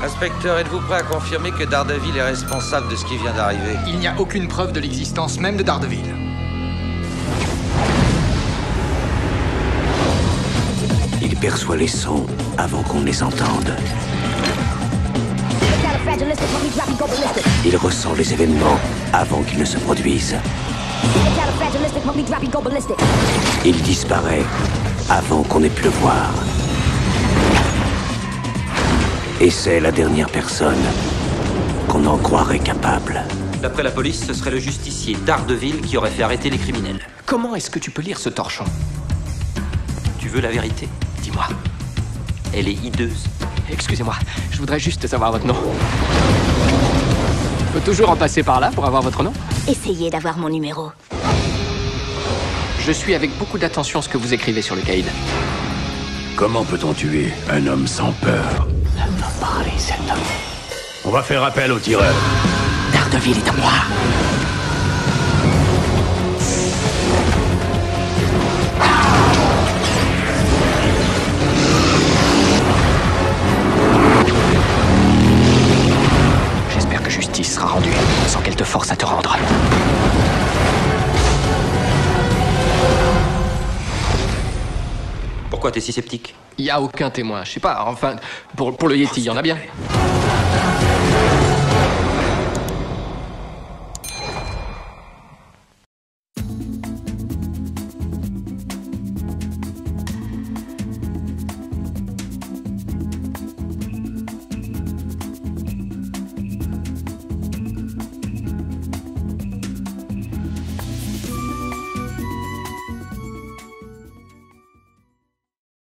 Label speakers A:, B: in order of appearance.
A: Inspecteur, êtes-vous prêt à confirmer que Daredevil est responsable de ce qui vient d'arriver?
B: Il n'y a aucune preuve de l'existence même de Daredevil.
C: Il perçoit les sons avant qu'on les entende. Il ressent les événements avant qu'ils ne se produisent. Il disparaît avant qu'on ait pu le voir. Et c'est la dernière personne qu'on en croirait capable.
D: D'après la police, ce serait le justicier Daredevil qui aurait fait arrêter les criminels.
B: Comment est-ce que tu peux lire ce torchon?
D: Tu veux la vérité?
B: Dis-moi.
D: Elle est hideuse.
B: Excusez-moi, je voudrais juste savoir votre nom. Je peux toujours en passer par là pour avoir votre nom?
E: Essayez d'avoir mon numéro.
B: Je suis avec beaucoup d'attention ce que vous écrivez sur le caïd.
F: Comment peut-on tuer un homme sans peur? On va faire appel au tireur.
B: Daredevil est à moi. J'espère que justice sera rendue sans qu'elle te force à te rendre.
D: Pourquoi t'es si sceptique?
B: Il n'y a aucun témoin, je sais pas, enfin, pour le Yeti, il y en a bien.